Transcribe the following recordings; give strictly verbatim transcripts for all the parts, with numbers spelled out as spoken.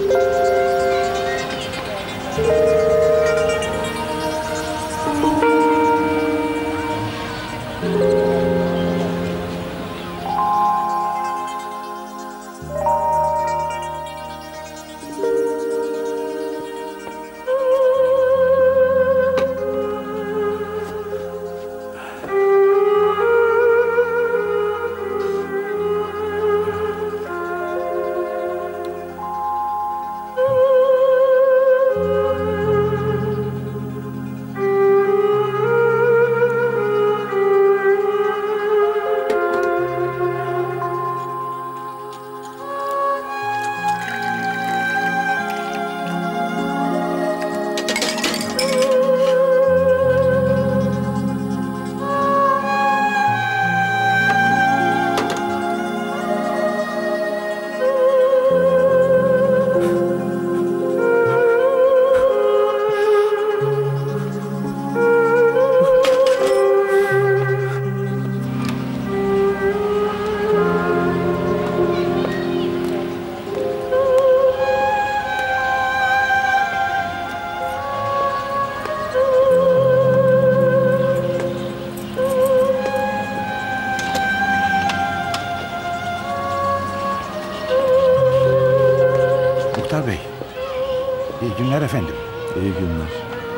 Muhtar Bey, iyi günler efendim. İyi günler.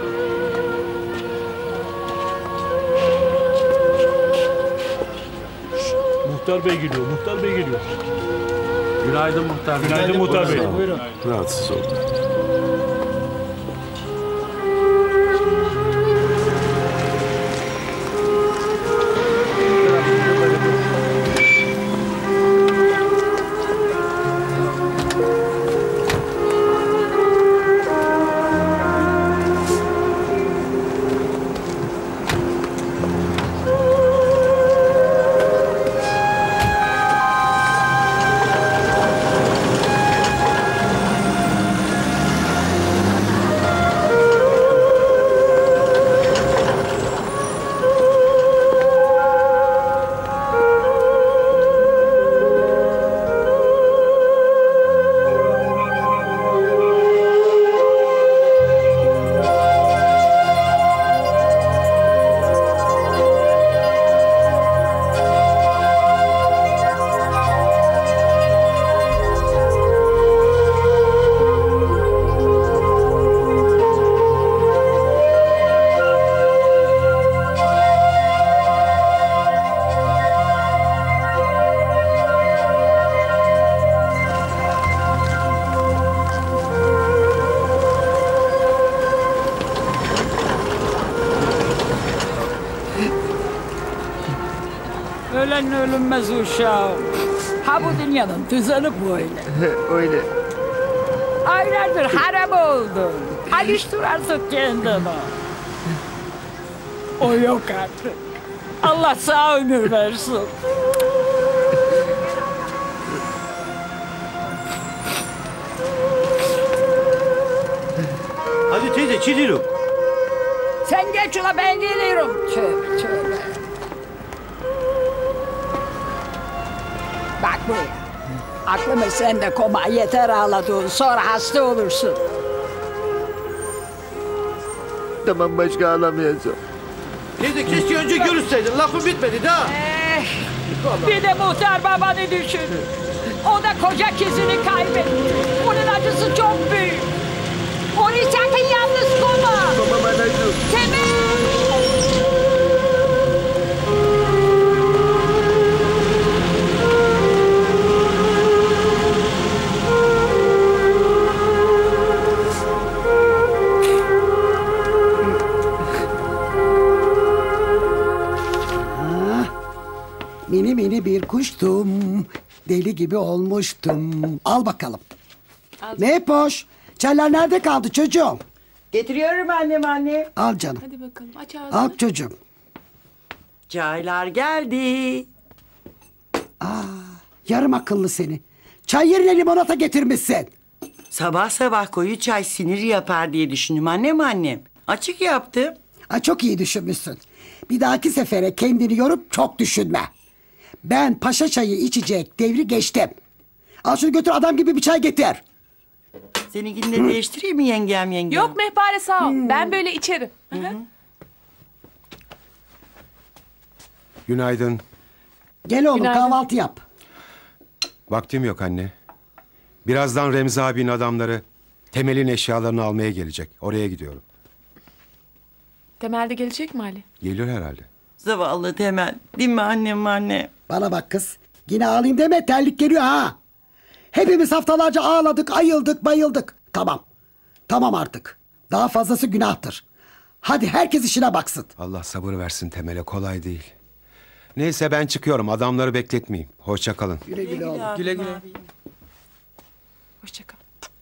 Şşt, Muhtar Bey geliyor, Muhtar Bey geliyor. Günaydın Muhtar Bey. Günaydın Muhtar Bey. Buyurun. Rahatsız oldum. Ölen ölünmez uşağım. Ha bu dünyanın düzeni böyle. Öyle. Aylardır harem oldun. Alıştır artık kendini. O yok artık. Allah sağ ömür versin. Hadi teyze çiziyorum. Sen geç ula ben geliyorum. Tövbe tövbe. Bak buraya. Aklımı sende koma, yeter ağladın. Sonra hasta olursun. Tamam, başka ağlamayacağım. Teyze keşke önce görüşseydin. Lafı bitmedi daha. Eh, bir de muhtar babanı düşün. O da koca kızını kaybetti. Onun acısı çok büyük. Onu sakın yalnız koma. Tamam anacığım. Temel. Mini mini bir kuştum. Deli gibi olmuştum. Al bakalım. Al. Ne boş? Çaylar nerede kaldı çocuğum? Getiriyorum annem anne. Al canım. Hadi bakalım aç ağzını. Al çocuğum. Çaylar geldi. Yarım akıllı seni. Çay yerine limonata getirmişsin. Sabah sabah koyu çay sinir yapar diye düşündüm annem annem. Açık yaptım. Ay çok iyi düşünmüşsün. Bir dahaki sefere kendini yorup çok düşünme. Ben paşa çayı içecek devri geçtim. Al şunu götür, adam gibi bir çay getir. Seninkini de değiştireyim mi yengem yengem? Yok Mehpare sağ ol. Ben böyle içerim. Hı hı. Günaydın. Gel oğlum Günaydın. kahvaltı yap. Vaktim yok anne. Birazdan Remzi abinin adamları Temel'in eşyalarını almaya gelecek. Oraya gidiyorum. Temel de gelecek mi Ali? Geliyor herhalde. Zavallı Temel. Değil mi annem anne? Bana bak kız. Yine ağlayayım deme terlik geliyor ha. Hepimiz haftalarca ağladık, ayıldık, bayıldık. Tamam. Tamam artık. Daha fazlası günahtır. Hadi herkes işine baksın. Allah sabır versin Temel'e, kolay değil. Neyse ben çıkıyorum. Adamları bekletmeyeyim. Hoşça kalın. Güle güle oğlum. Güle güle. Hoşça kal.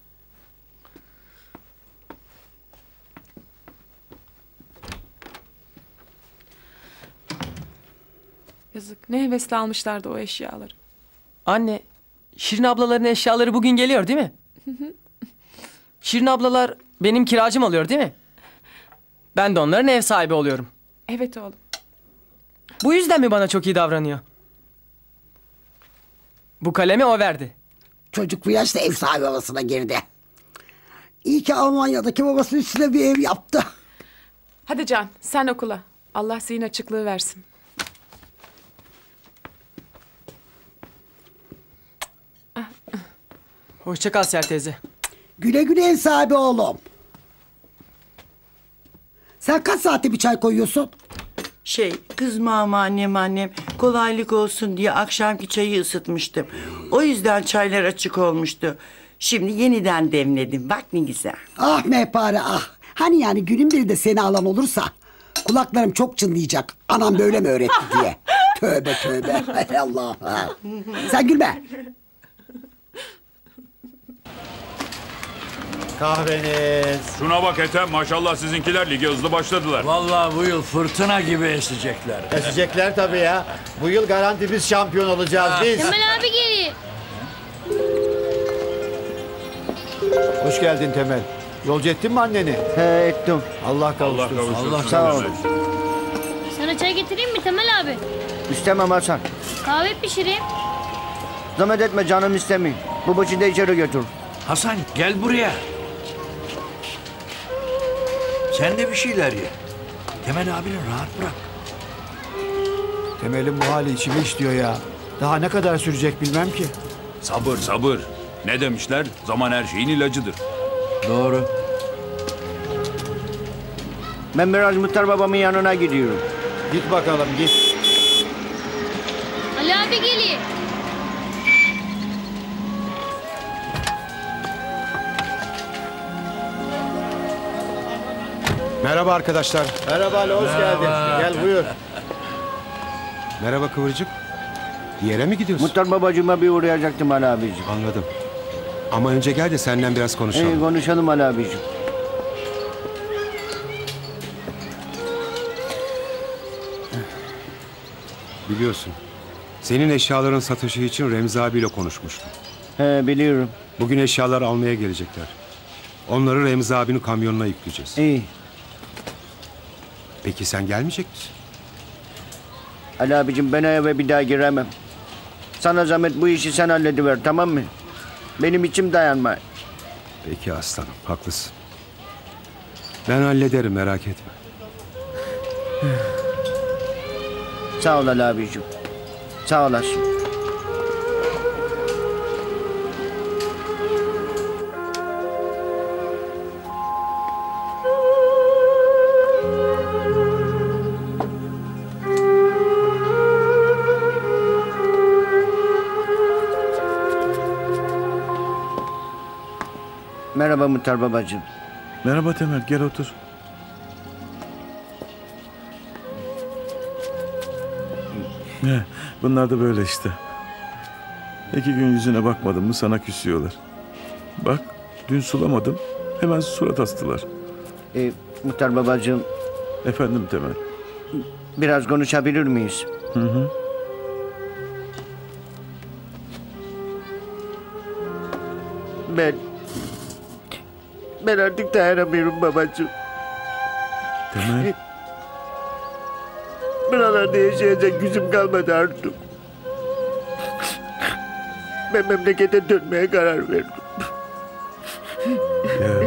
Yazık. Ne hevesle almışlardı o eşyaları. Anne, Şirin ablaların eşyaları bugün geliyor değil mi? Şirin ablalar benim kiracım oluyor değil mi? Ben de onların ev sahibi oluyorum. Evet oğlum. Bu yüzden mi bana çok iyi davranıyor? Bu kalemi o verdi. Çocuk bu yaşta ev sahibi havasına girdi. İyi ki Almanya'daki babası üstüne bir ev yaptı. Hadi Can sen okula. Allah zihin açıklığı versin. Hoşça kal Ser teyze. Güle güle ev sahibi oğlum. Sen kaç saatte bir çay koyuyorsun? Şey, kızma ama annem annem. Kolaylık olsun diye akşamki çayı ısıtmıştım. O yüzden çaylar açık olmuştu. Şimdi yeniden demledim. Bak ne güzel. Ah mehpare ah. Hani yani günün biri de seni alan olursa kulaklarım çok çınlayacak. Anam böyle mi öğretti diye. Tövbe tövbe. Hay Allah. Ha. Sen gülme. Kahveniz. Şuna bak Ethem, maşallah sizinkiler lige hızlı başladılar. Vallahi bu yıl fırtına gibi esecekler. Esecekler tabii ya. Bu yıl garanti biz şampiyon olacağız biz. Temel abi geliyor. Hoş geldin Temel. Yolcu ettin mi anneni? He ettim. Allah kavuştursun. Allah kavuştursun. Sağ ol. Sana çay getireyim mi Temel abi? İstemem Hasan. Kahve pişireyim. Zahmet etme canım istemiyor. Babacını da içeri götür. Hasan gel buraya. Sen de bir şeyler ye. Temel abini rahat bırak. Temel'in bu hali içimi işliyor ya. Daha ne kadar sürecek bilmem ki. Sabır sabır. Ne demişler? Zaman her şeyin ilacıdır. Doğru. Ben biraz Muhtar babamın yanına gidiyorum. Git bakalım git. Ali abi geliyor. Merhaba arkadaşlar. Merhaba Ali hoş geldin. Gel buyur. Merhaba Kıvırcık. Bir yere mi gidiyorsun? Muhtar babacığıma bir uğrayacaktım Ali abicim. Anladım. Ama önce gel de senden biraz konuşalım. İyi konuşalım Ali abicim. Biliyorsun. Senin eşyaların satışı için Remzi abiyle konuşmuştum. He biliyorum. Bugün eşyalar almaya gelecekler. Onları Remzi abinin kamyonuna yükleyeceğiz. İyi. Peki sen gelmeyecek misin? Ali abicim ben eve bir daha giremem. Sana zahmet bu işi sen hallediver tamam mı? Benim içim dayanma. Peki aslanım haklısın. Ben hallederim merak etme. Sağ ol Ali abicim. Sağ olasın. Merhaba Muhtar babacığım. Merhaba Temel, gel otur. Ne? Bunlar da böyle işte. İki gün yüzüne bakmadım mı sana küsüyorlar. Bak, dün sulamadım, hemen surat astılar. Ee, Muhtar babacığım. Efendim Temel. Biraz konuşabilir miyiz? Hı hı. Ben... Ben artık dayanamıyorum babacığım. Temel. Buralarda yaşayacak gücüm kalmadı artık. Ben memlekete dönmeye karar verdim. Ya.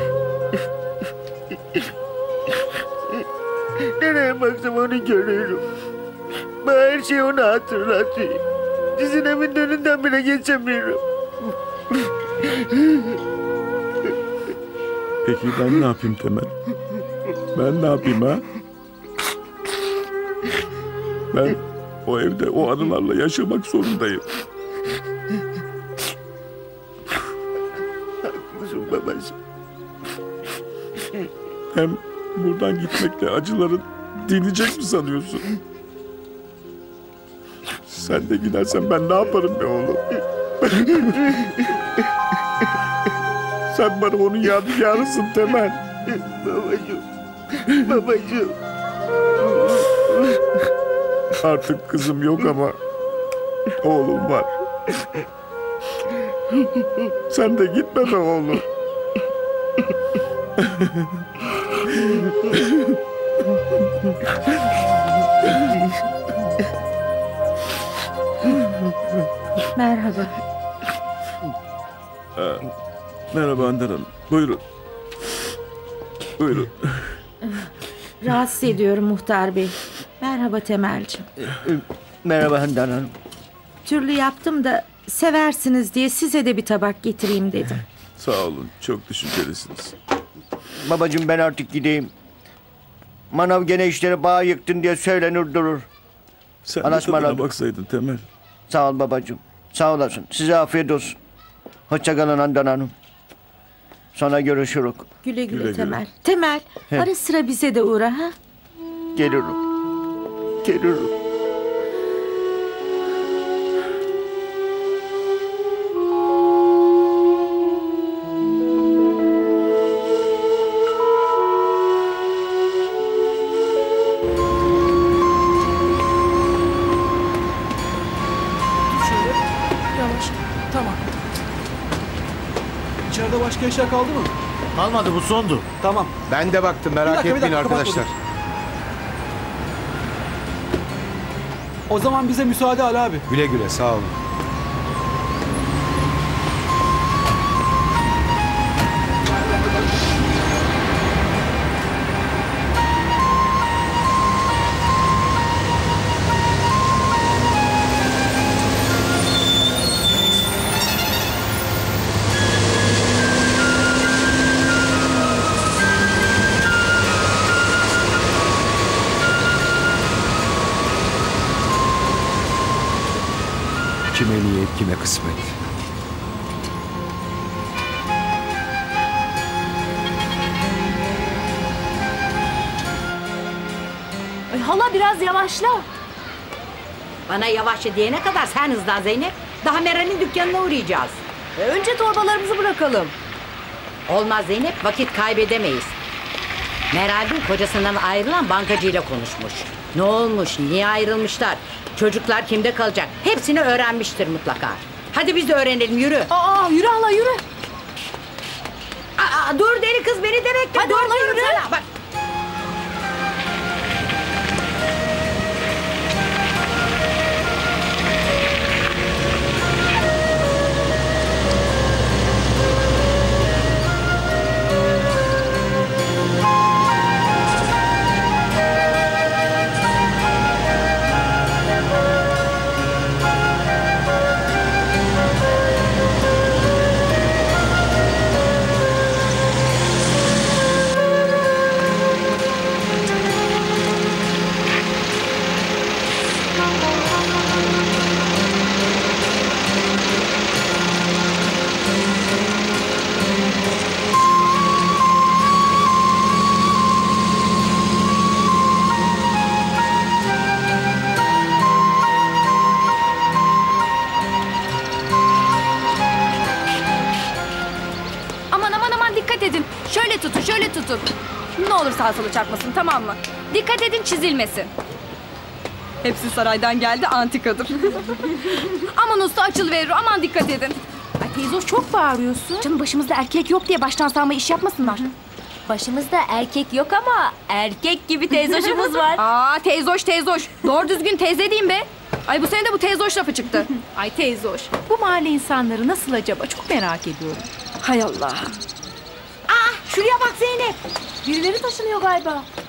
Nereye baksam onu görüyorum. Ben her şeyi ona hatırlatıyor. Sizin evin önünden bile geçemiyorum. Peki ben ne yapayım Temel? Ben ne yapayım ha? Ben o evde o anılarla yaşamak zorundayım. Haklısın babacığım. Hem buradan gitmekle acıların dinecek mi sanıyorsun? Sen de gidersen ben ne yaparım be oğlum? Sen bana onun yadigarısın Temel. Babacığım. Babacığım. Artık kızım yok ama oğlum var. Sen de gitme be oğlum. Merhaba. Aa, merhaba Handan Hanım. Buyurun. Buyurun. Rahatsız ediyorum muhtar bey. Merhaba Temelciğim. Merhaba Handan Hanım. Türlü yaptım da seversiniz diye size de bir tabak getireyim dedim. Sağ olun. Çok düşüncelisiniz. Babacığım ben artık gideyim. Manav gene işleri bağ yıktın diye söylenir durur. Sen de tadına baksaydın Temel. Sağ ol babacığım. Sağ olasın. Size afiyet olsun. Hoşça kalın Handan Hanım. Sonra görüşürük. Güle güle, Güle güle. Temel. Temel, He. ara sıra bize de uğra ha. Gelirim. Gelirim. Yavaş. Tamam. İçeride başka eşya kaldı mı? Kalmadı, bu sondu. Tamam. Ben de baktım, merak Bir dakika, bir etmeyin dakika, arkadaşlar. kapatmadım. O zaman bize müsaade Ali abi. Güle güle, sağ olun. Kime niyet, kime kısmet. Ay, hala biraz yavaşla. Bana yavaşça diyene kadar sen hızlan Zeynep. Daha Meral'in dükkanına uğrayacağız. E, önce torbalarımızı bırakalım. Olmaz Zeynep, vakit kaybedemeyiz. Meral dün kocasından ayrılan bankacıyla konuşmuş. Ne olmuş, niye ayrılmışlar, çocuklar kimde kalacak hepsini öğrenmiştir mutlaka. Hadi biz de öğrenelim, yürü. Aa, yürü hala yürü. Aa, dur deli kız, beni de bekle. Hadi dur, hala diyorum yürü. sana. Bak. Aman aman aman dikkat edin. Şöyle tutun, şöyle tutun. Ne olur sağa sola çarpmasın, tamam mı? Dikkat edin, çizilmesin. Hepsi saraydan geldi, antikadır. Aman usta açılıverir, aman dikkat edin. Ay teyze hoş, çok bağırıyorsun. Canım başımızda erkek yok diye baştan sağma iş yapmasınlar. Başımızda erkek yok ama erkek gibi teyzoşumuz var. Aa teyzoş teyzoş. Doğru düzgün teyze diyeyim be. Ay bu sene de bu teyzoş lafı çıktı. Ay teyzoş. Bu mahalle insanları nasıl acaba? Çok merak ediyorum. Hay Allah. Şuraya bak Zeynep. Birileri taşınıyor galiba.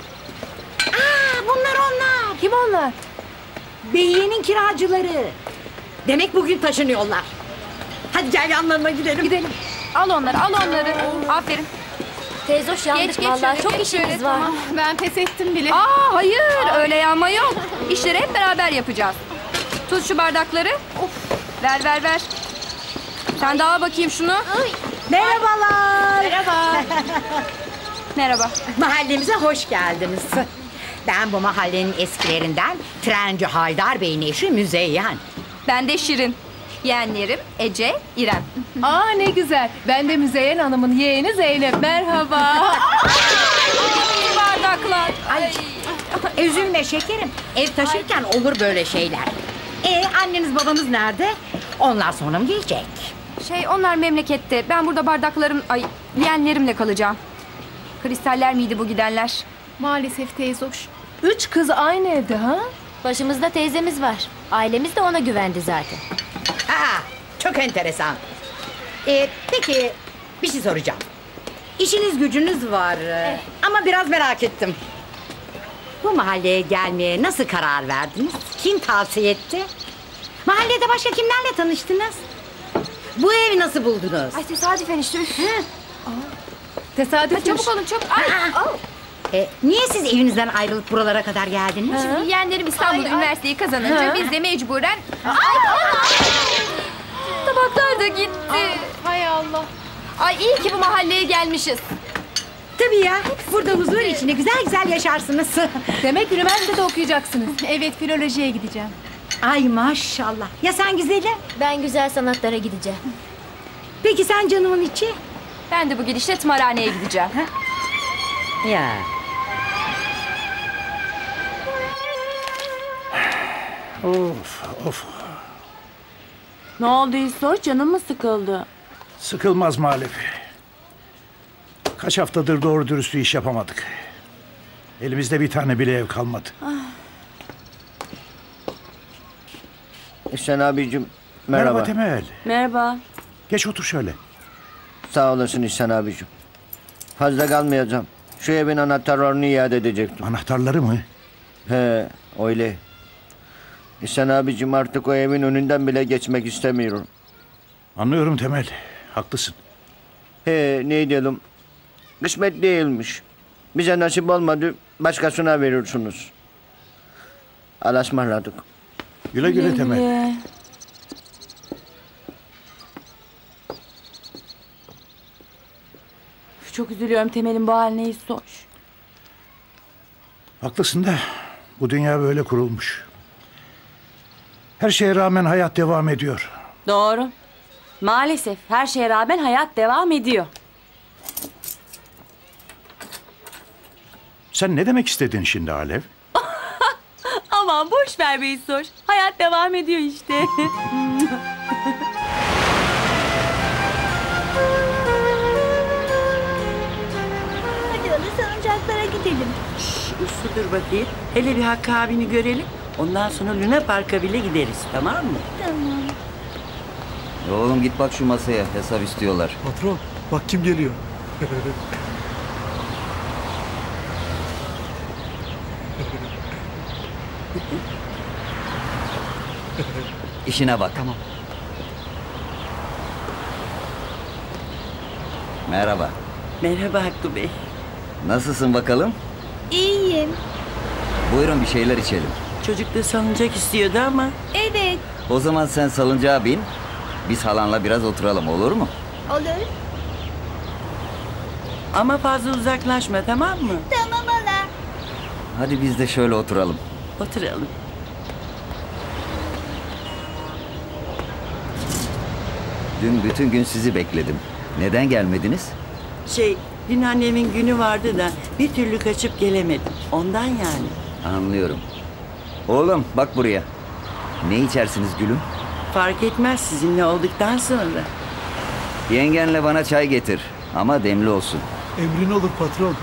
Aa, bunlar onlar. Kim onlar? Beyiye'nin kiracıları. Demek bugün taşınıyorlar. Hadi gel yanlarına gidelim. Gidelim. Al onları, al onları. Aferin. Teyze hoş yandık Geç, geç vallahi. şöyle, Çok geç işimiz şöyle, var. tamam. Ben pes ettim bile. Aa hayır, öyle yanma yok. İşleri hep beraber yapacağız. Tut şu bardakları. Of. Ver, ver, ver. Sen daha bakayım şunu. Merhabalar. Merhaba. Merhaba. Mahallemize hoş geldiniz. Ben bu mahallenin eskilerinden Trenci Haydar Bey'in eşi Müzeyyen. Ben de Şirin. Yeğenlerim Ece, İrem. Aa ne güzel. Ben de Müzeyyen Hanım'ın yeğeni Zeynep. Merhaba. Bardaklar. Ay. Üzülme şekerim. Ev taşırken olur böyle şeyler. Ee, anneniz babanız nerede? Onlar sonra mı gelecek? Şey onlar memlekette. Ben burada bardaklarım, ay yeğenlerimle kalacağım. Kristaller miydi bu gidenler? Maalesef teyze hoş. Üç kız aynı evde ha? Başımızda teyzemiz var. Ailemiz de ona güvendi zaten. Aa, çok enteresan. Ee, peki bir şey soracağım. İşiniz gücünüz var ee, ama biraz merak ettim. Bu mahalleye gelmeye nasıl karar verdiniz? Kim tavsiye etti? Mahallede başka kimlerle tanıştınız? Bu evi nasıl buldunuz? Ay tesadüfen işte. Üf. Tesadüf. Ay, çabuk olun çabuk. Ay, al. Ee, niye siz evinizden ayrılıp buralara kadar geldiniz? Şimdi yeğenlerim İstanbul'da Ay, ay. üniversiteyi kazanınca Ha. biz de mecburen... Ay, ay. Tabaklar da gitti. Hay Allah. Ay iyi ki bu mahalleye gelmişiz. Tabii ya. Burada huzur içinde güzel güzel yaşarsınız. Demek üniversitede okuyacaksınız. Evet, filolojiye gideceğim. Ay maşallah. Ya sen güzelim? Ben güzel sanatlara gideceğim. Peki sen canımın içi? Ben de bu gidişle tımarhaneye gideceğim. Ya. Of of. Ne oldu İso? Canın mı sıkıldı? Sıkılmaz maalesef. Kaç haftadır doğru dürüst bir iş yapamadık. Elimizde bir tane bile ev kalmadı. İhsan abicim merhaba. Merhaba Temel. Merhaba. Geç otur şöyle. Sağ olasın İhsan abicim. Fazla kalmayacağım. Şu evin anahtarlarını iade edecektim. Anahtarları mı? He öyle. İhsan abicim artık o evin önünden bile geçmek istemiyorum. Anlıyorum Temel. Haklısın. He ne diyelim. Kısmet değilmiş. Bize nasip olmadı. Başkasına verirsiniz. Allah'a ısmarladık. Güle güle Temel. Çok üzülüyorum Temel'in bu haline İso. Haklısın da bu dünya böyle kurulmuş. Her şeye rağmen hayat devam ediyor. Doğru. Maalesef her şeye rağmen hayat devam ediyor. Sen ne demek istedin şimdi Alev? Aman boş ver be İsoş. Hayat devam ediyor işte. Hadi öyle salıncaklara gidelim. Şş, uslu dur bakayım. Hele bir Hakkı abini görelim. Ondan sonra Luna Park'a bile gideriz, tamam mı? Tamam. Ya oğlum git bak şu masaya, hesap istiyorlar. Patron bak kim geliyor. İşine bak. Tamam. Merhaba. Merhaba Hakkı Bey. Nasılsın bakalım? İyiyim. Buyurun bir şeyler içelim. Çocuk da salıncak istiyordu ama. Evet. O zaman sen salıncağa bin. Biz halanla biraz oturalım, olur mu? Olur. Ama fazla uzaklaşma, tamam mı? Tamam hala. Hadi biz de şöyle oturalım. Oturalım. Dün bütün gün sizi bekledim. Neden gelmediniz? Şey, dün annemin günü vardı da bir türlü kaçıp gelemedim. Ondan yani. Anlıyorum. Oğlum bak buraya. Ne içersiniz gülüm? Fark etmez sizinle olduktan sonra. Yengenle bana çay getir. Ama demli olsun. Emrin olur patron.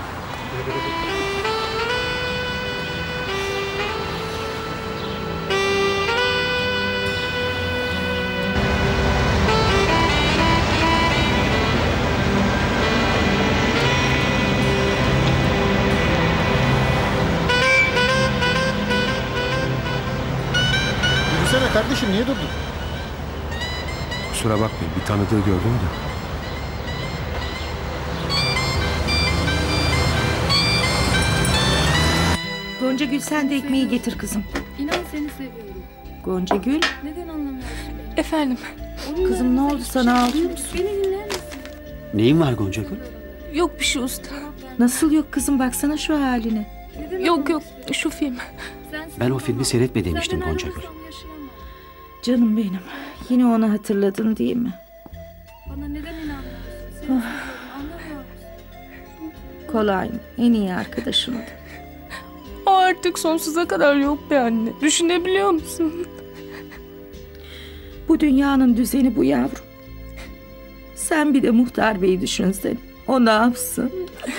Dursana kardeşim, niye durdun? Kusura bakmayın, bir tanıdığı gördüm de. Gonca Gül, sen de ekmeği getir kızım. İnan seni seviyorum. Gonca Gül. Neden anlamıyorsun? Efendim. Kızım ne oldu sana, ağlıyor musun? Beni dinler misin? Neyin var Gonca Gül? Yok bir şey usta. Nasıl yok kızım, baksana şu haline. Yok yok şu film. Ben o filmi seyretme demiştim Gonca Gül. Canım benim. Yine onu hatırladın değil mi? Bana neden inanmıyorsun? Seni Oh. anlamıyor musun? Kolay mı? En iyi arkadaşımdı. O artık sonsuza kadar yok be anne. Düşünebiliyor musun? Bu dünyanın düzeni bu yavrum. Sen bir de Muhtar Bey'i düşünsene. O ne yapsın?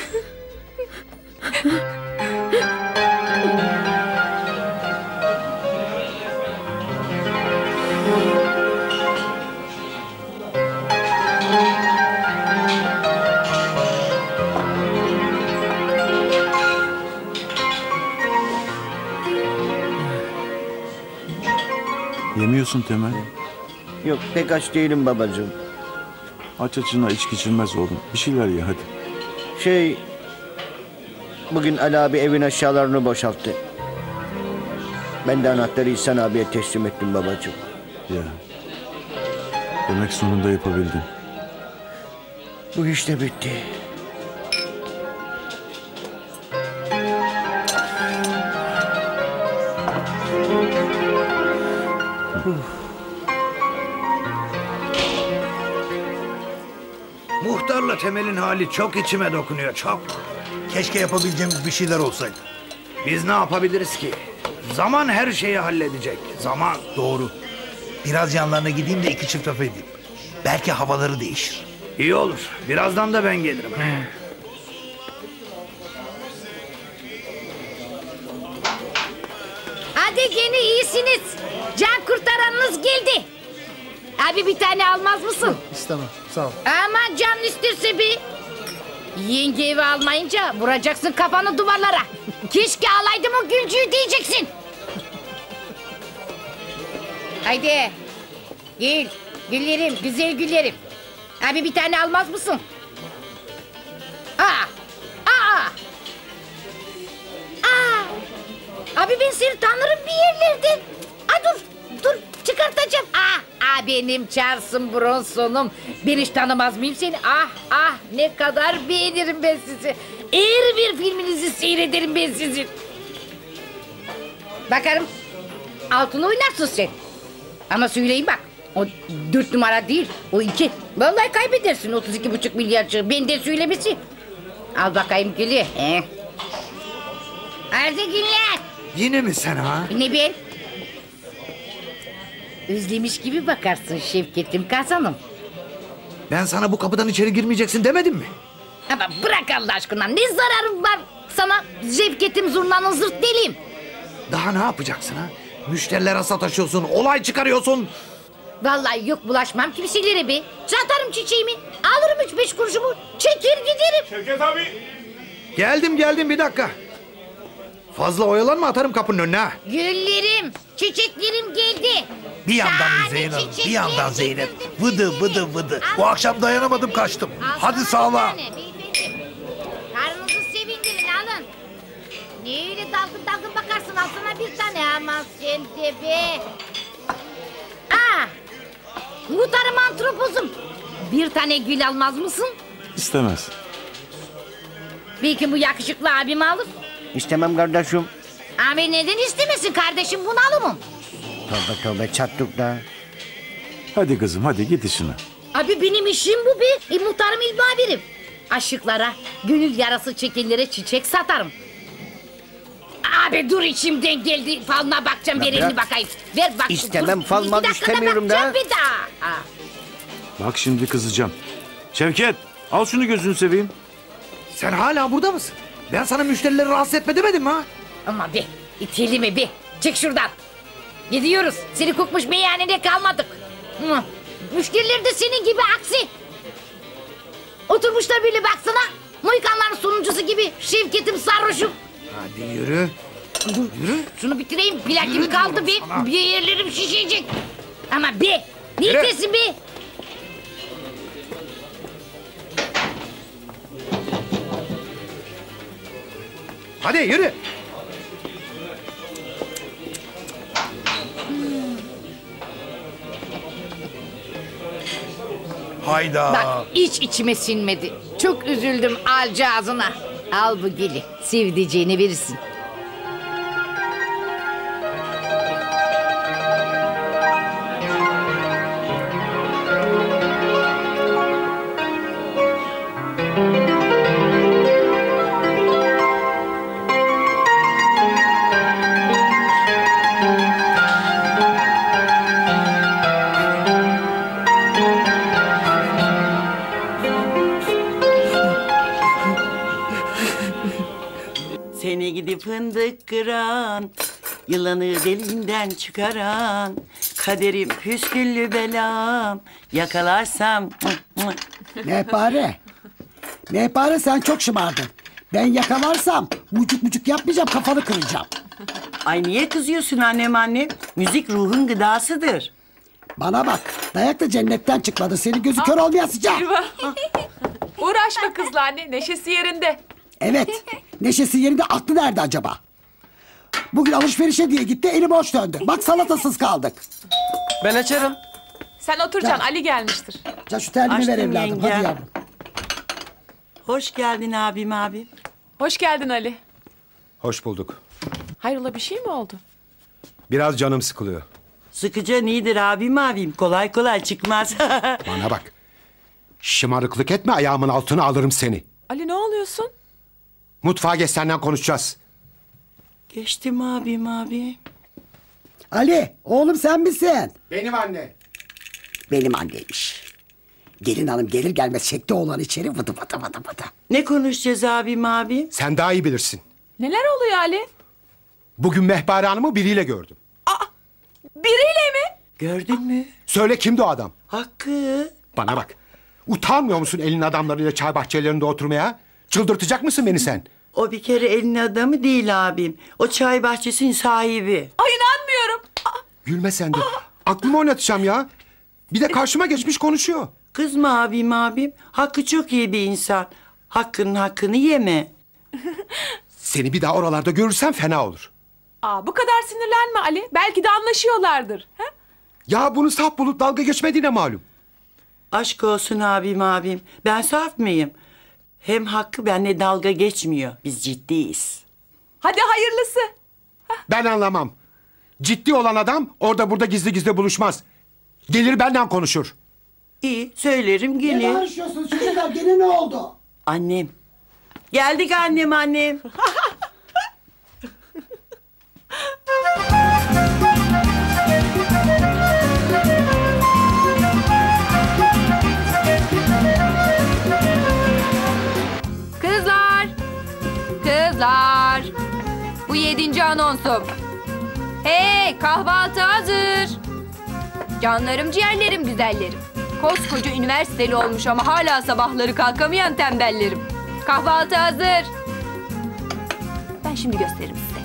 Yemiyorsun Temel. Yok, pek aç değilim babacığım. Aç açına içki içilmez oğlum. Bir şeyler ye hadi. Şey... Bugün Ali abi evin eşyalarını boşalttı. Ben de anahtarı İhsan abiye teslim ettim babacığım. Ya. Demek sonunda yapabildin. Bu iş de bitti. Muhtarla Temel'in hali çok içime dokunuyor, çok. Keşke yapabileceğimiz bir şeyler olsaydı. Biz ne yapabiliriz ki? Zaman her şeyi halledecek. Zaman. Doğru. Biraz yanlarına gideyim de iki çift laf edeyim. Belki havaları değişir. İyi olur. Birazdan da ben gelirim. Hadi gene iyisiniz. Can kurtaranınız geldi. Abi bir tane almaz mısın? İstemem, sağ ol. Aman can isterse bir. Yenge evi almayınca vuracaksın kafanı duvarlara. Keşke alaydım o gülcüğü diyeceksin. Haydi. Gül. Güllerim, güzel güllerim. Abi bir tane almaz mısın? Aa. Aa. Aa. Abi ben seni tanırım bir yerlerden. Aa, dur. Dur. Çıkartacağım. Ah. Ah benim Charles'ım Bronson'um. Ben hiç tanımaz mıyım seni? Ah ah ne kadar beğenirim ben sizi. Her bir filminizi seyrederim ben sizin. Bakarım. Altını oynarsın sen. Ama söyleyeyim bak. O dört numara değil. O iki. Vallahi kaybedersin otuz iki buçuk milyarcığı. Benden söylemesi. Al bakayım gülü. He. Hadi günler. Yine mi sen ha? Ne ben? Özlemiş gibi bakarsın Şevket'im kazanım. Ben sana bu kapıdan içeri girmeyeceksin demedim mi? Ama bırak Allah aşkına, ne zararım var sana Şevket'im zurnanın zırt deliyim. Daha ne yapacaksın ha? Müşterilere sataşıyorsun, olay çıkarıyorsun. Vallahi yok bulaşmam kimselere be. Satarım çiçeğimi, alırım üç beş kuruşumu, çeker giderim. Şevket abi. Geldim geldim bir dakika. Fazla oyalanma, atarım kapının önüne ha. Güllerim, çiçeklerim geldi. Bir yandan Şahane Müzeyyen Hanım, bir çiçekler yandan Zeynep. getirdim Vıdı size. vıdı vıdı. Al Bu akşam dayanamadım, kaçtım. Al Hadi sana sağla. bir tane beyefendi. Karnınızı sevindirin alın. Ne öyle dalgın dalgın bakarsın, al sana bir tane. Aman sen de be. Aa, muhtarım antropozum. Bir tane gül almaz mısın? İstemez. Belki bu yakışıklı abimi alır. İstemem kardeşim. Abi neden istemesin kardeşim, bunu alımım. Tövbe tövbe çattık da. Hadi kızım hadi git işine. Abi benim işim bu be. E, muhtarım il muhabirim. Aşıklara, gönül yarası çekenlere çiçek satarım. Abi dur, içimden geldi. Falına bakacağım, Ya ver bırak. elini bakayım. Ver bak. İstemem, dur. fal mal İki dakikada istemiyorum da. bakacağım bir daha. Aa. Bak şimdi kızacağım. Şevket al şunu gözünü seveyim. Sen hala burada mısın? Ben sana müşterileri rahatsız etme demedim mi ha? Ama be, itelime be. Çık şuradan. Gidiyoruz. Seni kokmuş meyhanede kalmadık. Hı. Müşteriler de senin gibi aksi. Oturmuşlar böyle baksana. Mohikanların sonuncusu gibi. Şevket'im sarhoşum. Hadi yürü. Yürü şunu bitireyim. Plak gibi kaldı bir. Bir yerlerim şişecek. Ama be. Neyse be. Hadi yürü. Hayda. Bak hiç içime sinmedi. Çok üzüldüm alcağızına. Al bu geli. Sevdiceğini verirsin. Seni gidip fındık kıran, yılanı deliğinden çıkaran, kaderim püsküllü belam, yakalarsam... Mehpare. Mehpare sen çok şımardın. Ben yakalarsam mucuk mucuk yapmayacağım, kafanı kıracağım. Ay niye kızıyorsun annem annem? Müzik ruhun gıdasıdır. Bana bak, dayak da cennetten çıkmadı. Senin gözü kör olmaya sıcak. Uğraşma kızla anne. Neşesi yerinde. Evet. Neşesi yerinde, aklı nerede acaba? Bugün alışverişe diye gitti, eli boş döndü. Bak salatasız kaldık. Ben açarım. Sen oturacaksın. Ali gelmiştir. Can şu terliğini ver Açtım evladım. yengem. Hadi yavrum. Hoş geldin abim abim. Hoş geldin Ali. Hoş bulduk. Hayrola bir şey mi oldu? Biraz canım sıkılıyor. Sıkıca iyidir abim abim. Kolay kolay çıkmaz. Bana bak. Şımarıklık etme, ayağımın altına alırım seni. Ali ne oluyorsun? Mutfağa geç, senden konuşacağız. Geçtim abim abi. Ali, oğlum sen misin? Benim anne. Benim anneymiş. Gelin hanım gelir gelmez çekti oğlan içeri, vıdı vıdı vıdı vıdı. Ne konuşacağız abim abi? Sen daha iyi bilirsin. Neler oluyor Ali? Bugün Mehpare Hanım'ı biriyle gördüm. Biriyle mi? Gördün mü? Söyle, kimdi o adam? Hakkı. Bana bak. Utanmıyor musun elin adamlarıyla çay bahçelerinde oturmaya? Çıldırtacak mısın beni sen? O bir kere elin adamı değil abim. O çay bahçesinin sahibi. Ay inanmıyorum. Gülme sen de. Aklımı oynatacağım ya. Bir de karşıma geçmiş konuşuyor. Kızma abim abim. Hakkı çok iyi bir insan. Hakkının hakkını yeme. Seni bir daha oralarda görürsem fena olur. Aa, bu kadar sinirlenme Ali. Belki de anlaşıyorlardır. He? Ya bunu saf bulup dalga geçmediğine malum. Aşk olsun abim abim. Ben saf mıyım? Hem Hakkı benimle dalga geçmiyor. Biz ciddiyiz. Hadi hayırlısı. Ben anlamam. Ciddi olan adam orada burada gizli gizli buluşmaz. Gelir benden konuşur. İyi söylerim Ne gelir. bağırışıyorsunuz çocuklar? Gene ne oldu? Annem. Geldik annem annem. Kızlar! Kızlar! Bu yedinci anonsum. Hey, kahvaltı hazır. Canlarım, ciğerlerim, güzellerim. Koskoca üniversiteli olmuş ama hala sabahları kalkamayan tembellerim. Kahvaltı hazır. Ben şimdi gösteririm size.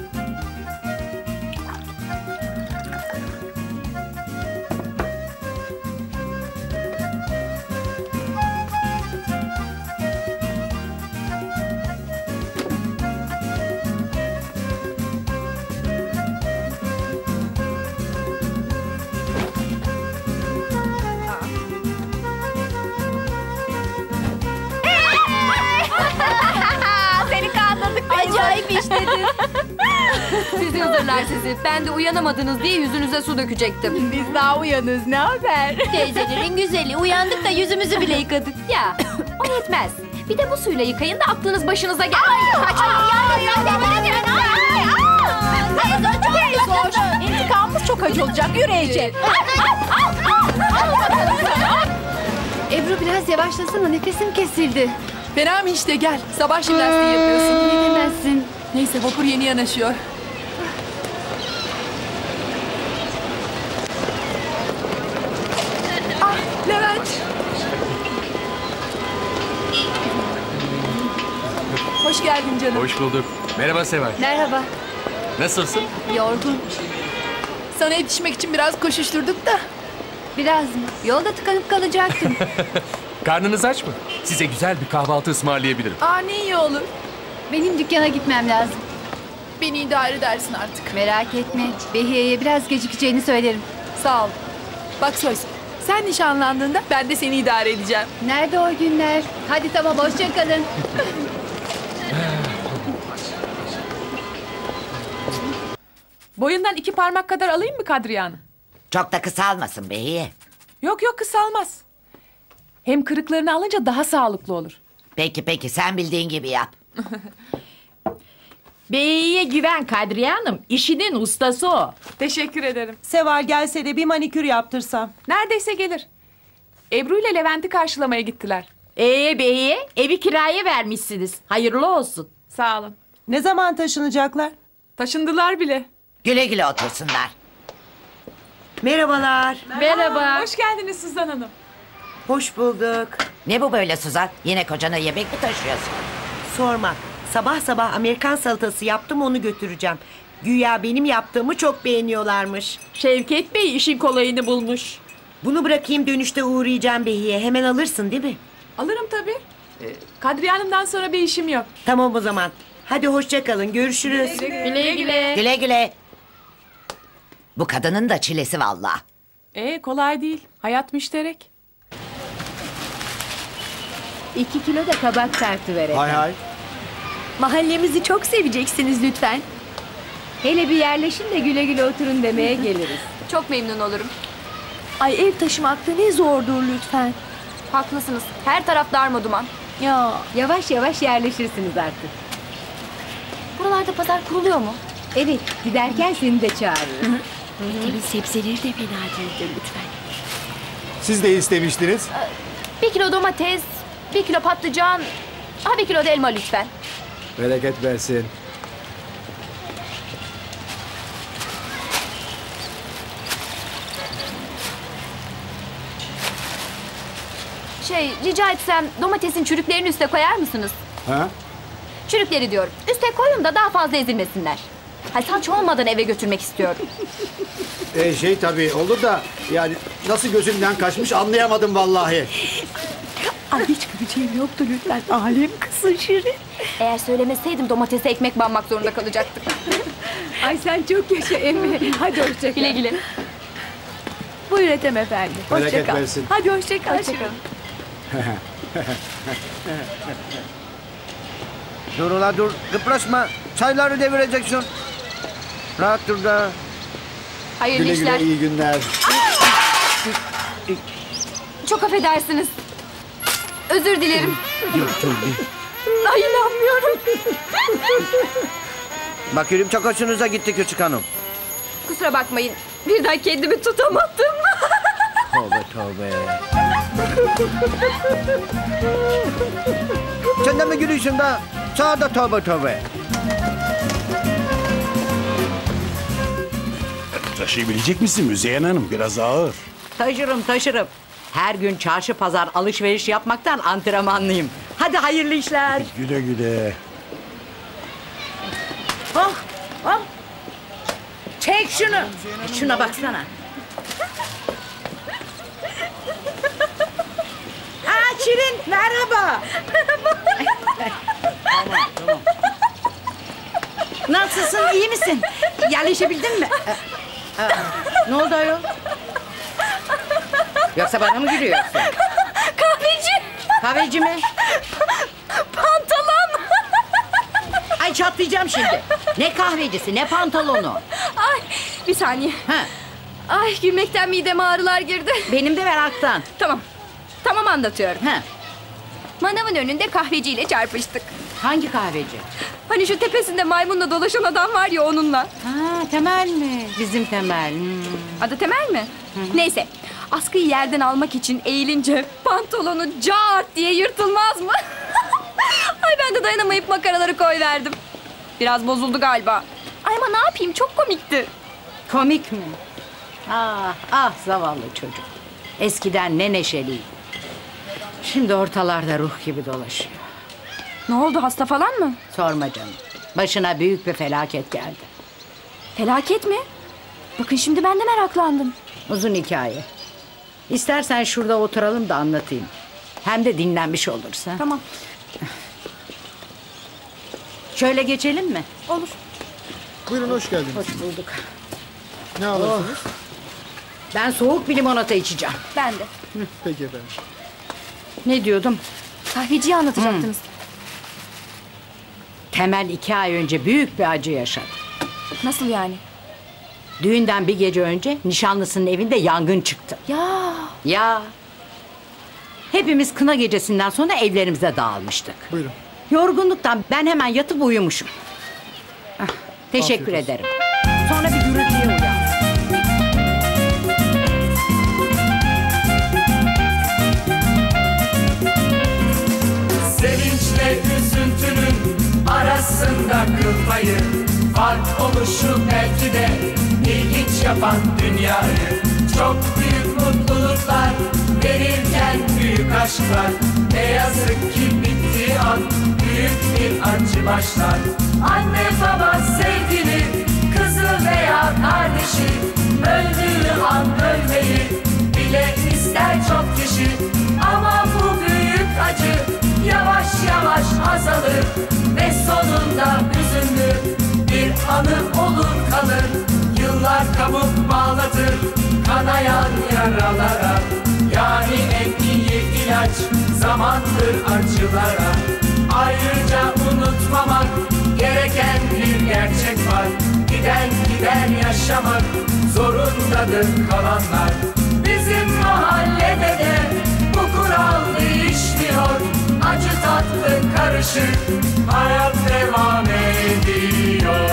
Seni kandırdık. Acayip işledin. Sizi hazırlar sizi. Ben de uyanamadınız diye yüzünüze su dökecektim. Biz daha uyanız. Ne haber? Teyzelerin güzeli. Uyandık da yüzümüzü bile yıkadık. Ya o yetmez. Bir de bu suyla yıkayın da aklınız başınıza gel. Kaçalım ya. İntikamımız çok acı olacak. Yürü Ece. Ebru biraz yavaşlasana. Nefesim kesildi. Fena mı işte gel. Sabah jimnastiği yapıyorsun. Ne demezsin. Neyse vapur yeni yanaşıyor. Ah Levent. Hoş geldin canım. Hoş bulduk. Merhaba Seval. Merhaba. Nasılsın? Yorgun. Sana yetişmek için biraz koşuşturduk da. Biraz mı? Yolda tıkanıp kalacaktım. Karnınız aç mı? Size güzel bir kahvaltı ısmarlayabilirim. Aa ne iyi olur. Benim dükkana gitmem lazım. Beni idare edersin artık. Merak etme. Behiye'ye biraz gecikeceğini söylerim. Sağ ol. Bak söz. Sen nişanlandığında ben de seni idare edeceğim. Nerede o günler? Hadi tamam, hoşça kalın. Boyundan iki parmak kadar alayım mı Kadriye Hanım? Çok da kısalmasın Behiye. Yok yok, kısalmaz. Hem kırıklarını alınca daha sağlıklı olur. Peki peki, sen bildiğin gibi yap. Beyiye güven Kadriye Hanım. İşinin ustası o. Teşekkür ederim. Seval gelse de bir manikür yaptırsam. Neredeyse gelir. Ebru ile Levent'i karşılamaya gittiler. Ee beyiye evi kiraya vermişsiniz. Hayırlı olsun. Sağ olun. Ne zaman taşınacaklar? Taşındılar bile. Güle güle otursunlar. Merhabalar. Merhaba. Hoş geldiniz Suzan Hanım. Hoş bulduk. Ne bu böyle Suzan? Yine kocana yemek mi taşıyorsun? Sorma. Sabah sabah Amerikan salatası yaptım, onu götüreceğim. Güya benim yaptığımı çok beğeniyorlarmış. Şevket Bey işin kolayını bulmuş. Bunu bırakayım, dönüşte uğrayacağım Behiye. Hemen alırsın değil mi? Alırım tabii. Ee, Kadriye Hanım'dan sonra bir işim yok. Tamam o zaman. Hadi hoşça kalın. Görüşürüz. Güle güle. Güle güle. Bu kadının da çilesi vallahi. Ee, kolay değil. Hayat müşterek. İki kilo da kabak tartı verelim. Hay hay. Mahallemizi çok seveceksiniz lütfen. Hele bir yerleşin de güle güle oturun demeye geliriz. Çok memnun olurum. Ay ev taşımakta ne zordur lütfen. Haklısınız. Her taraf darmaduman. Ya Yavaş yavaş yerleşirsiniz artık. Buralarda pazar kuruluyor mu? Evet, giderken seni de çağırırız. Temiz sebzeleri de fena değildir lütfen. Siz de istemiştiniz. Bir kilo domates, bir kilo patlıcan, ha bir kilo da elma lütfen. Bereket versin. Şey, rica etsem domatesin çürüklerini üste koyar mısınız? Ha? Çürükleri diyorum. Üste koyun da daha fazla ezilmesinler. Hay salça olmadan eve götürmek istiyorum. E şey tabii olur da yani nasıl gözümden kaçmış anlayamadım vallahi. Ay hiç güleceğim yoktu lütfen. Alem kızın Şirin. Eğer söylemeseydim domatese ekmek banmak zorunda kalacaktık. Ay sen çok yaşa emmi. Hadi hoşça kal. Güle güle. Buyur Ethem efendi. Hoşça Bereket kal. versin. Hadi hoşça kal. Hoşça kalın. Dur ula dur. Kıpraşma. Çayları devireceksin. Rahat dur da. Hayırlı Güle işler. güle, iyi günler. Çok affedersiniz. Özür dilerim. Ay inanmıyorum. Bakıyorum çok hoşunuza gitti küçük hanım. Kusura bakmayın. Birden kendimi tutamadım. Tövbe tövbe. Sen de mi gülüyorsun da? Sana da tövbe tövbe. Taşıyabilecek misin Müzeyyen Hanım? Biraz ağır. Taşırım taşırım. Her gün çarşı pazar alışveriş yapmaktan antrenmanlıyım. Hadi hayırlı işler. Güle güle. Oh, oh. Çek şunu. E, şuna baksana. Aa Şirin merhaba. tamam, tamam. Nasılsın, iyi misin? Yerleşebildin mi? Aa, aa, ne oldu ayol? Yoksa bana mı gülüyorsun? Kahveci. Kahveci mi? Pantolon. Ay çatlayacağım şimdi. Ne kahvecisi, ne pantolonu. Ay bir saniye. Ha. Ay gülmekten mideme ağrılar girdi. Benim de meraktan. Tamam. Tamam anlatıyorum. Ha. Manavın önünde kahveciyle çarpıştık. Hangi kahveci? Hani şu tepesinde maymunla dolaşan adam var ya onunla. Ha Temel mi? Bizim Temel. Hmm. Adı Temel mi? Hı-hı. Neyse. Askıyı yerden almak için eğilince pantolonu cart diye yırtılmaz mı? Ay ben de dayanamayıp makaraları koyverdim. Biraz bozuldu galiba. Ay ama ne yapayım, çok komikti. Komik mi? Ah ah zavallı çocuk. Eskiden ne neşeliydi. Şimdi ortalarda ruh gibi dolaşıyor. Ne oldu, hasta falan mı? Sorma canım. Başına büyük bir felaket geldi. Felaket mi? Bakın şimdi ben de meraklandım. Uzun hikaye. İstersen şurada oturalım da anlatayım. Hem de dinlenmiş olursa. Tamam. Şöyle geçelim mi? Olur. Buyurun hoş geldiniz. Hoş bulduk. Ne alırsınız? Ben soğuk bir limonata içeceğim. Ben de. Peki efendim. Ne diyordum? Kahveciyi anlatacaktınız. Temel iki ay önce büyük bir acı yaşadı. Nasıl yani? Düğünden bir gece önce nişanlısının evinde yangın çıktı. Ya. Ya. Hepimiz kına gecesinden sonra evlerimize dağılmıştık. Buyurun. Yorgunluktan ben hemen yatıp uyumuşum. Ah, teşekkür Afiyet olsun. ederim. Sonra bir gürültüye uyandım. Sevinçle üzüntünün arasında kıl payı, fark oluşu belki de ilginç yapan dünyayı. Çok büyük mutluluklar verirken büyük aşklar, ne yazık ki bittiği an büyük bir acı başlar. Anne baba sevgili kızı veya kardeşi öldüğü an ölmeyi bile ister çok kişi. Ama bu büyük acı yavaş yavaş azalır ve sonunda hüzünlü bir anı olur kalır. Yıllar kabuk bağlatır kanayan yaralara, yani en iyi ilaç zamandır acılara. Ayrıca unutmamak gereken bir gerçek var, giden gider yaşamak zorundadır kalanlar. Bizim mahallede de bu kural değişmiyor, acı tatlı karışık hayat devam ediyor.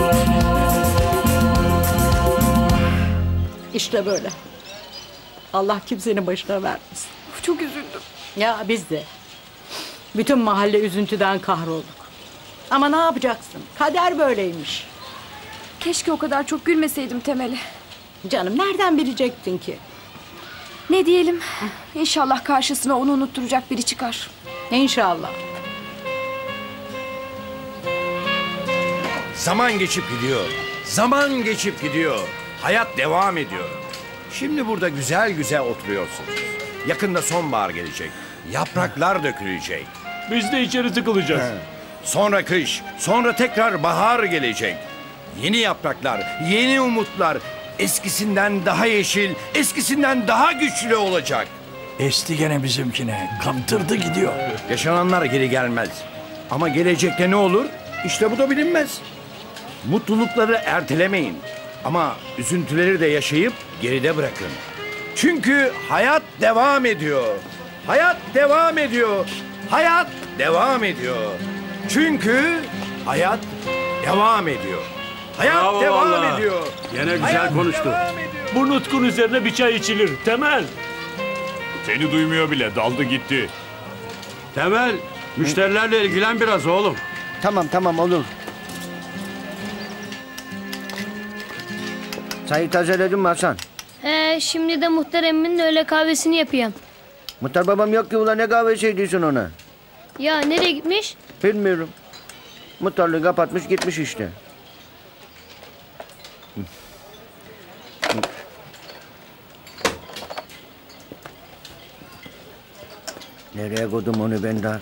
İşte böyle. Allah kimsenin başına vermesin. Çok üzüldüm. Ya biz de. Bütün mahalle üzüntüden kahrolduk. Ama ne yapacaksın? Kader böyleymiş. Keşke o kadar çok gülmeseydim Temel'e. Canım nereden bilecektin ki? Ne diyelim? İnşallah karşısına onu unutturacak biri çıkar. İnşallah. Zaman geçip gidiyor. Zaman geçip gidiyor. Hayat devam ediyor. Şimdi burada güzel güzel oturuyorsunuz. Yakında sonbahar gelecek. Yapraklar dökülecek. Biz de içeri tıkılacağız. He. Sonra kış, sonra tekrar bahar gelecek. Yeni yapraklar, yeni umutlar. Eskisinden daha yeşil, eskisinden daha güçlü olacak. Esti gene bizimkine. Kaptırdı gidiyor. Yaşananlar geri gelmez. Ama gelecekte ne olur? İşte bu da bilinmez. Mutlulukları ertelemeyin. Ama üzüntüleri de yaşayıp geride bırakın. Çünkü hayat devam ediyor. Hayat devam ediyor. Hayat devam ediyor. Çünkü hayat devam ediyor. Hayat Bravo devam vallahi. ediyor. Gene güzel Hayat konuştu. devam ediyor. Bu nutkun üzerine bir çay içilir. Temel. Seni duymuyor bile, daldı gitti. Temel, müşterilerle ilgilen biraz oğlum. Tamam tamam olur. Çayı tazeledin mi Hasan? He, şimdi de muhtar emmin öyle kahvesini yapayım. Muhtar babam yok ki ulan, ne kahvesi ediyorsun ona? Ya nereye gitmiş? Bilmiyorum. Muhtarlığı kapatmış gitmiş işte. Nereye koydum onu ben daha?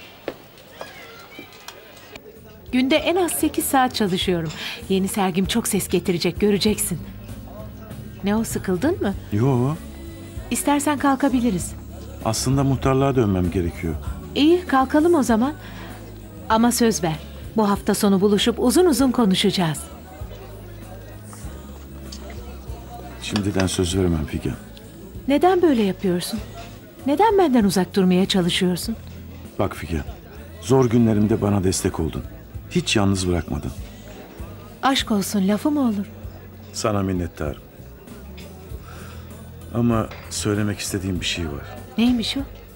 Günde en az sekiz saat çalışıyorum. Yeni sergim çok ses getirecek, göreceksin. Ne o, sıkıldın mı? Yo, İstersen kalkabiliriz. aslında muhtarlığa dönmem gerekiyor. İyi, kalkalım o zaman. Ama söz ver. Bu hafta sonu buluşup uzun uzun konuşacağız. Şimdiden söz veremem Figen. Neden böyle yapıyorsun? Neden benden uzak durmaya çalışıyorsun? Bak Figen, zor günlerimde bana destek oldun. Hiç yalnız bırakmadın. Aşk olsun, lafı mı olur? Sana minnettarım. Ama söylemek istediğim bir şey var. Neymiş o?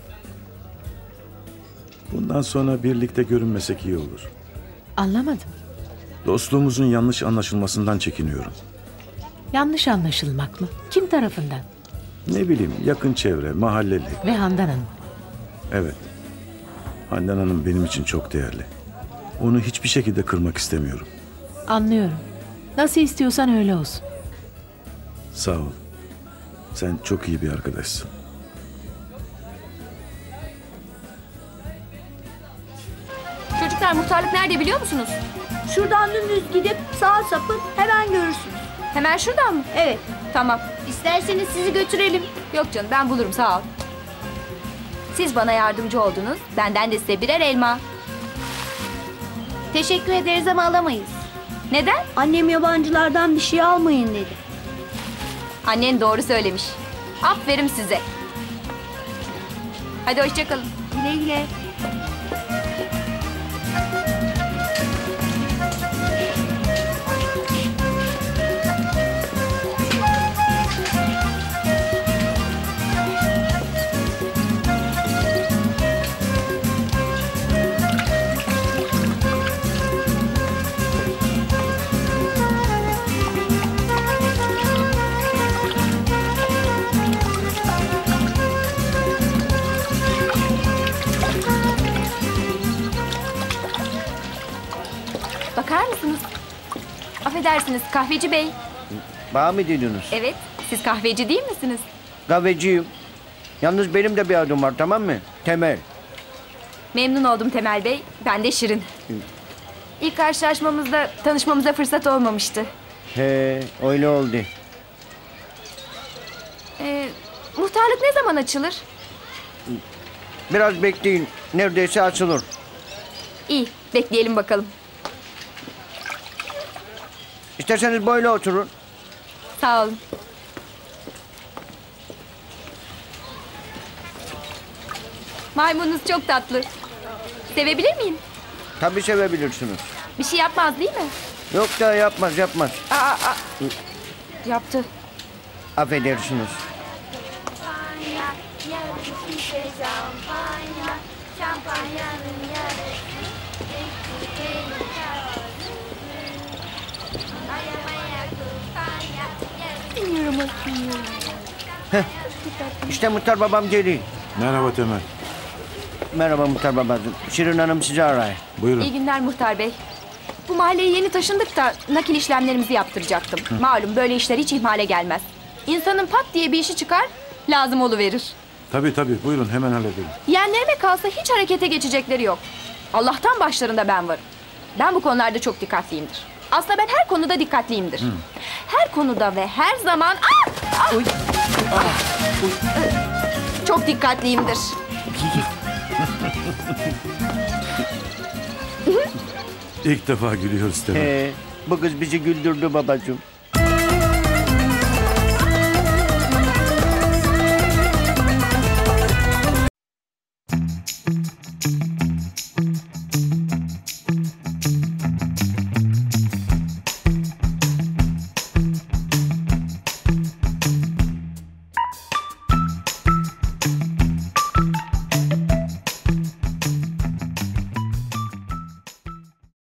Bundan sonra birlikte görünmesek iyi olur. Anlamadım. Dostluğumuzun yanlış anlaşılmasından çekiniyorum. Yanlış anlaşılmak mı? Kim tarafından? Ne bileyim, yakın çevre, mahalleli. Ve Handan Hanım. Evet. Handan Hanım benim için çok değerli. Onu hiçbir şekilde kırmak istemiyorum. Anlıyorum. Nasıl istiyorsan öyle olsun. Sağ ol. Sen çok iyi bir arkadaşsın. Çocuklar muhtarlık nerede biliyor musunuz? Şuradan dümdüz gidip sağa sapın hemen görürsünüz. Hemen şuradan mı? Evet. Tamam. İsterseniz sizi götürelim. Yok canım ben bulurum sağ ol. Siz bana yardımcı oldunuz. Benden de size birer elma. Teşekkür ederiz ama alamayız. Neden? Annem yabancılardan bir şey almayın dedi. Annen doğru söylemiş. Aferin size. Hadi hoşçakalın. Güle güle. Bakar mısınız? Affedersiniz kahveci bey. Bana mı dediniz? Evet, siz kahveci değil misiniz? Kahveciyim. Yalnız benim de bir adım var, tamam mı? Temel. Memnun oldum Temel Bey. Ben de Şirin. İlk karşılaşmamızda tanışmamıza fırsat olmamıştı. He, öyle oldu. Ee, muhtarlık ne zaman açılır? Biraz bekleyin. Neredeyse açılır. İyi, bekleyelim bakalım. İsterseniz böyle oturun. Sağ olun. Maymununuz çok tatlı. Sevebilir miyim? Tabii sevebilirsiniz. Bir şey yapmaz değil mi? Yok da yapmaz, yapmaz. Aa, aa. Yaptı. Affedersiniz. Heh, işte Muhtar babam geliyor. Merhaba Temel. Merhaba Muhtar babacığım. Şirin Hanım sizi arıyor. Buyurun. İyi günler Muhtar Bey. Bu mahalleye yeni taşındık da nakil işlemlerimizi yaptıracaktım. Hı. Malum böyle işler hiç ihmale gelmez. İnsanın pat diye bir işi çıkar, lazım oluverir. Tabii tabii buyurun hemen halledelim. Yeğenlerime kalsa hiç harekete geçecekleri yok. Allah'tan başlarında ben varım. Ben bu konularda çok dikkatliyimdir. Aslında ben her konuda dikkatliyimdir. Hı. Her konuda ve her zaman... Ah! Ah! Ah! Çok dikkatliyimdir. İlk defa gülüyoruz Temel. He, bu kız bizi güldürdü babacığım.